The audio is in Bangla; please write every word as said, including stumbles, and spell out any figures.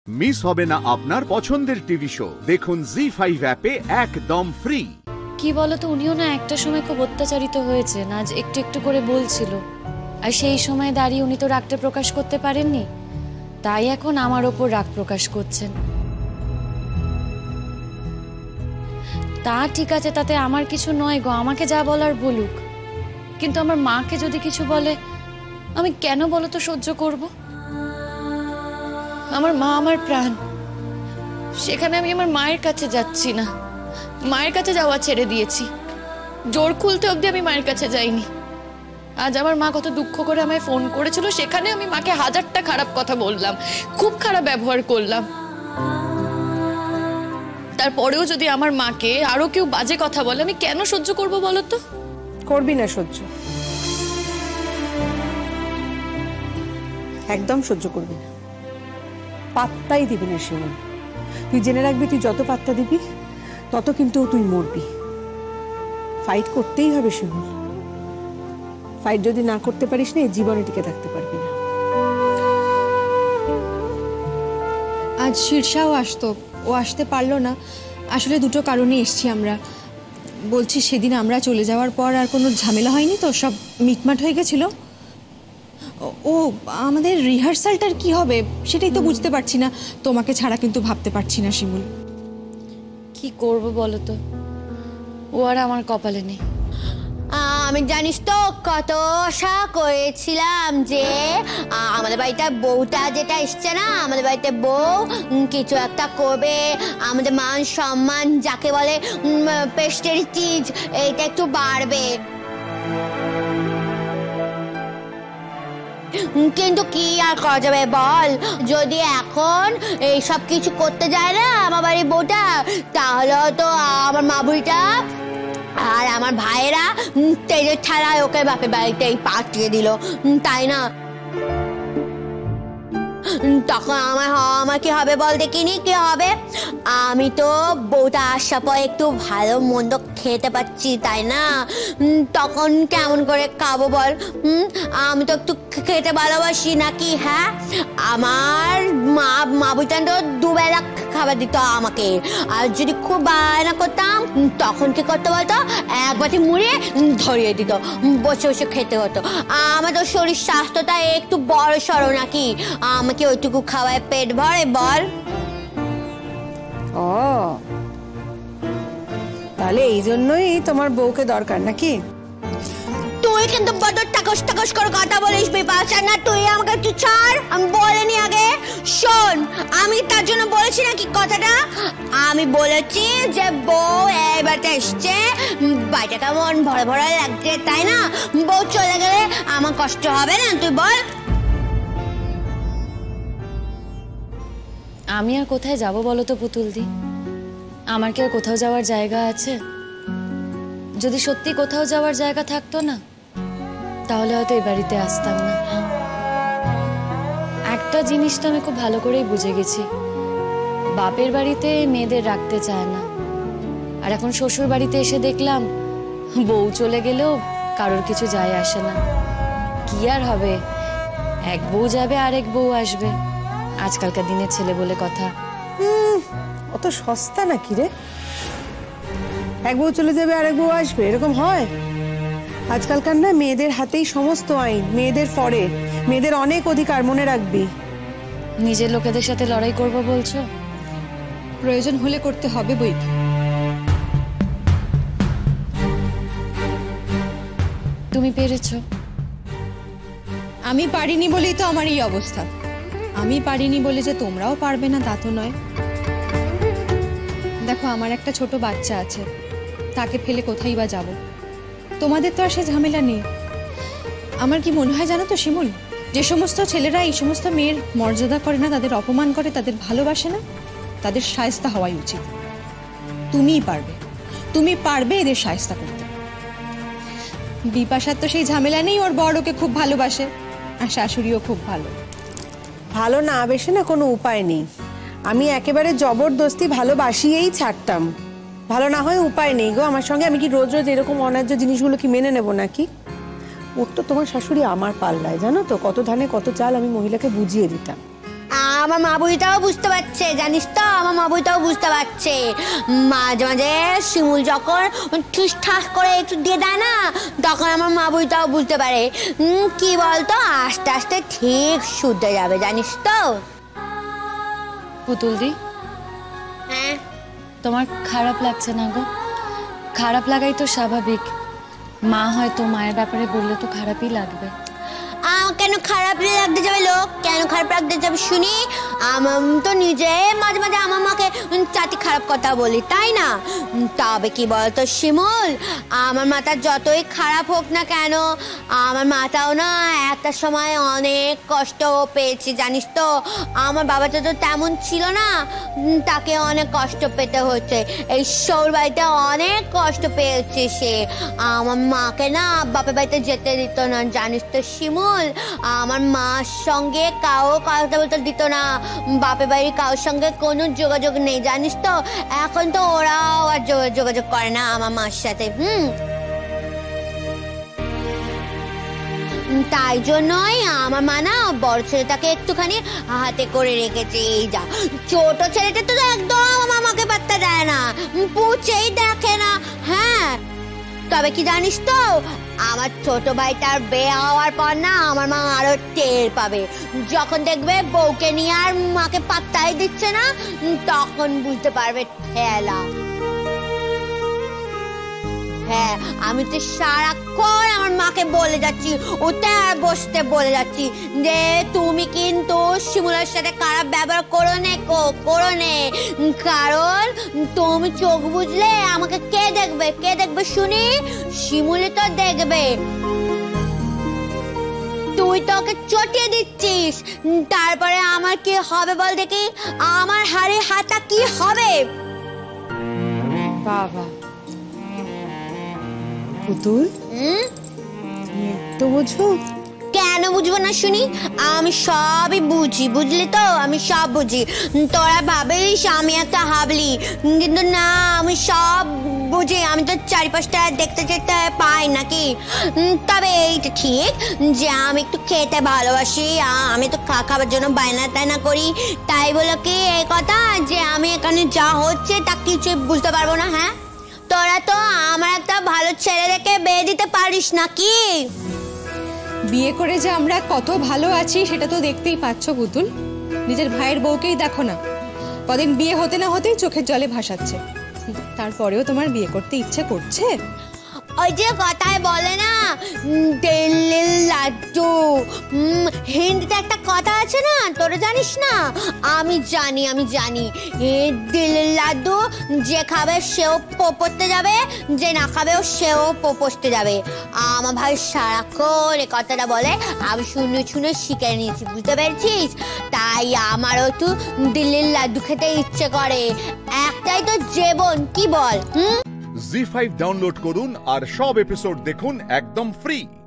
মিস হবে না আপনার পছন্দের টিভি শো, দেখুন জি ফাইভ অ্যাপে একদম ফ্রি। কি বলতো, উনিও না একটা সময় খুব অত্যাচারিত হয়েছেন, আজ একটু একটু করে বলছিল, আর সেই সময় দাঁড়িয়ে উনি তো রাগটা প্রকাশ করতে পারেননি, তাই এখন আমার ওপর রাগ প্রকাশ করছেন। তা ঠিক আছে, তাতে আমার কিছু নয় গো, আমাকে যা বলার বলুক, কিন্তু আমার মাকে যদি কিছু বলে আমি কেন বলো তো সহ্য করব? আমার মা আমার প্রাণ, সেখানে আমি আমার মায়ের কাছে যাচ্ছি না, মায়ের কাছে যাওয়া ছেড়ে দিয়েছি, জোর খুলতে অবধি আমি মায়ের কাছে যাইনি। আজ আমার মা কত দুঃখ করে আমায় ফোন করেছিল, সেখানে আমি মাকে হাজারটা খারাপ কথা বললাম, খুব খারাপ ব্যবহার করলাম। তারপরেও যদি আমার মাকে আরো কেউ বাজে কথা বলে আমি কেন সহ্য করব বলো তো? করবি না সহ্য, একদম সহ্য করবি না, পাত্তাই দিবি না শিমুল। তুই জেনে রাখবি, তুই যত পাত্তা দিবি তত কিন্তু তুই মরবি। ফাইট করতেই হবে শিমুল, ফাইট যদি না করতে পারিস না, এই জীবনে টিকে থাকতে পারবি না। আজ শীর্ষাও আসতো, ও আসতে পারলো না। আসলে দুটো কারণে এসছি আমরা। বলছি সেদিন আমরা চলে যাওয়ার পর আর কোনো ঝামেলা হয়নি তো, সব মিটমাট হয়ে গেছিল। ও আমাদের রিহার্সালটার কি হবে সেটাই তো বুঝতে পারছি না, তোমাকে ছাড়া কিন্তু ভাবতে পারছি না শিমুল। কি করব বলো তো, ও আর আমার কপালে নেই। আমি জানিস তো কত আশা করেছিলাম যে আমাদের বাড়িতে বউটা যেটা এসছে না, আমাদের বাড়িতে বউ কিছু একটা করবে, আমাদের মান সম্মান যাকে বলে প্রেস্টিজ, এইটা একটু বাড়বে। কিন্তু কি আর করা যাবে বল, যদি এখন এইসব কিছু করতে যায় না আমার বাড়ির বউটা, তাহলে তো আমার মা বুড়িটা আর আমার ভাইয়েরা তেজের ঠালায় ওকে বাপের বাড়িতেই পাঠিয়ে দিল, তাই না? তখন আমার আমার কি হবে বল দেখিনি, কি হবে? আমি তো বউটা আসার পর একটু ভালো মন্দ খেতে পাচ্ছি, তাই না? তখন কেমন করে খাবো বল? আমি তো একটু খেতে ভালোবাসি নাকি? হ্যাঁ, আমার মা মা বউটা তো দুবেলা খাবার দিত আমাকে, আর যদি খুব বায়না করতাম তখন কি করতে বলতো, এক বাটি মুড়ে ধরিয়ে দিত, বসে বসে খেতে হতো। আমাদের শরীর স্বাস্থ্যটা একটু বড় সড়ো নাকি, আমাকে ওইটুকু খাওয়ায় পেট ভরে বল? ও তাহলে এই জন্যই তোমার বউকে দরকার নাকি? তুই কিন্তু বড় টাকস টাকস করে কথা বলিস বিপাশা, না তুই আমাকে একটু ছাড়, আমি বলিনি আগে। শোন, আমি তার জন্য বলেছি নাকি কথাটা, আমি বলেছি যে বউ এবারটা এসছে, বাড়িটা কেমন ভরে ভরে লাগছে, তাই না? বউ চলে গেলে আমার কষ্ট হবে না, তুই বল? আমি আর কোথায় যাব বলো তো পুতুল দি? আমার কি আর কোথাও যাওয়ার জায়গা আছে? যদি সত্যি কোথাও যাওয়ার জায়গা থাকতো না, তাহলে হয়তো এই বাড়িতে আসতাম না। একটা জিনিসটা আমি খুব ভালো করেই বুঝে গেছি, বাপের বাড়িতে মেয়েদের রাখতে চায় না, আর এখন শ্বশুর বাড়িতে এসে দেখলাম বউ চলে গেলেও কারোর কিছু যায় আসে না। কি আর হবে, এক বউ যাবে আরেক বউ আসবে, আজকালকার দিনের ছেলে বলে কথা। অত সস্তা নাকি রে? এক বউ চলে যাবে আরেক বউ আসবে, এরকম হয়? আজকালকার না মেয়েদের হাতেই সমস্ত আইন, মেয়েদের ফরে, মেয়েদের অনেক অধিকার, মনে রাখবি। নিজের লোকেদের সাথে লড়াই করবো বলছো? প্রয়োজন হলে করতে হবে বই। তুমি পেরেছো, আমি পারিনি বলেই তো আমার এই অবস্থা। আমি পারিনি বলে যে তোমরাও পারবে না তা তো নয়। দেখো, আমার একটা ছোট বাচ্চা আছে, তাকে ফেলে কোথায় বা যাব? তোমাদের তো আর সে ঝামেলা নেই। আমার কি মনে হয় জানো তো শিমুল, যে সমস্ত ছেলেরা এই সমস্ত মেয়ের মর্যাদা করে না, তাদের অপমান করে, তাদের ভালোবাসে না, তাদের শায়েস্তা হওয়াই উচিত। তুমিই পারবে, তুমি পারবে এদের শায়েস্তা করতে। বিপাশার তো সেই ঝামেলা নেই, ওর বড় ওকে খুব ভালোবাসে, আর শাশুড়িও খুব ভালো। ভালো না বেশে না কোনো উপায় নেই, আমি একেবারে জবরদস্তি ভালোবাসিয়েই ছাড়তাম। ভালো না হয় উপায় নেই গো, আমার সঙ্গে আমি কি রোজ রোজ এরকম অন্যায্য জিনিসগুলো কি মেনে নেব নাকি? ওর তো তোমার শাশুড়ি আমার পাল্লায়, জানো তো, কত ধানে কত চাল আমি মহিলাকে বুঝিয়ে দিতাম। আমার মা বুড়িটাও বুঝতে পারছে, জানিস তো আমার মা বুড়িটাও বুঝতে পারছে। মাঝে মাঝে শিমুল যখন ঠুস ঠাস করে একটু দিয়ে দেয় না, তখন আমার মা বুড়িটাও বুঝতে পারে। কি বলতো, আস্তে আস্তে ঠিক শুধরে যাবে, জানিস তো। পুতুল দি, হ্যাঁ তোমার খারাপ লাগছে না গো? খারাপ লাগাই তো স্বাভাবিক। মা হয়তো মায়ের ব্যাপারে বললে তো খারাপই লাগবে। কেন খারাপ লাগতে যাবে লোক, কেন খারাপ লাগতে যাবে শুনি? আমার তো নিজে মাঝে মাঝে আমার মাকে চাটি খারাপ কথা বলি, তাই না? তবে কি বলতো শিমুল, আমার মাথা যতই খারাপ হোক না কেন, আমার মাথাও না একটা সময় অনেক কষ্ট পেয়েছি, জানিস তো। আমার বাবা তো তেমন ছিল না, তাকে অনেক কষ্ট পেতে হচ্ছে। এই শহর বাড়িতে অনেক কষ্ট পেয়েছে সে। আমার মাকে না বাপের বাড়িতে যেতে দিত না, জানিস তো শিমুল। আমার মার সঙ্গে কাউ কথা বলতে দিত না, বাপের বাড়ির কারোর সঙ্গে কোনো যোগাযোগ নেই, জানিস তো। এখন তো ওরাও আর যোগাযোগ করে না আমার মার সাথে। হুম তাই জন্যই আমার মা না বড় ছেলেটাকে একটুখানি হাতে করে রেখেছে। এই যা, ছোট ছেলেটা তো একদম আমার মাকে পাত্তা দেয় না, পুছেই দেখে না। হ্যাঁ তবে কি জানিস তো, আমার ছোট ভাইটার বিয়ে হওয়ার পর না আমার মা আরো টের পাবে। যখন দেখবে বউকে নিয়ে আর মাকে পাত্তাই দিচ্ছে না, তখন বুঝতে পারবে ঠেলা। হ্যাঁ আমি তো সারাক্ষণ আমার মাকে বলে যাচ্ছি, উঠতে আর বসতে বলে যাচ্ছি যে তুমি কিন্তু শিমুলের সাথে খারাপ ব্যবহার করো নে করো নে, কারণ তুমি চোখ বুঝলে আমাকে কে দেখবে, কে দেখবে শুনি? শিমুলে তো দেখবে। তুই তো ওকে চটিয়ে দিচ্ছিস, তারপরে আমার কি হবে বল দেখি? আমার হাড়ে হাতা কি হবে? বাবা পুতুল, তো বুঝো? কেন বুঝবো না শুনি? আমি সবই বুঝি, বুঝলি তো, আমি সব বুঝি। তোরা ভাবিস আমি একটা হাবলি, কিন্তু না, আমি সব বুঝি। আমি তো চারিপাশটা দেখতে দেখতে পাই নাকি। তবে এইটা ঠিক যে আমি একটু খেতে ভালোবাসি, আমি তো খাবার জন্য বায়না টায়না করি। তাই বলো কি এই কথা যে আমি এখানে যা হচ্ছে তা কিছুই বুঝতে পারবো না? হ্যাঁ তোরা তো আমার একটা ভালো ছেলে দেখে বিয়ে দিতে পারিস নাকি? বিয়ে করে যে আমরা কত ভালো আছি সেটা তো দেখতেই পাচ্ছ পুতুল। নিজের ভাইয়ের বউকেই দেখো না, কদিন বিয়ে হতে না হতেই চোখের জলে ভাসাচ্ছে। তারপরেও তোমার বিয়ে করতে ইচ্ছে করছে? ওই যে কথায় বলে না দিল্লির লাড্ডু, হিন্দিতে একটা কথা আছে না, তোরা জানিস না? আমি জানি আমি জানি এই দিল্লির লাড্ডু যে খাবে সেও পড়তে যাবে, যে না খাবেও সেও পড়তে যাবে। আমার ভাই সারাক্ষণ এ কথাটা বলে, আমি শুনে শুনে শিখে নিয়েছি, বুঝতে পেরেছিস? তাই আমারও একটু দিল্লির লাড্ডু খেতে ইচ্ছে করে। একটাই তো জীবন, কি বল? হুম জি ফাইভ ডাউনলোড করুন আর সব এপিসোড দেখুন একদম ফ্রি।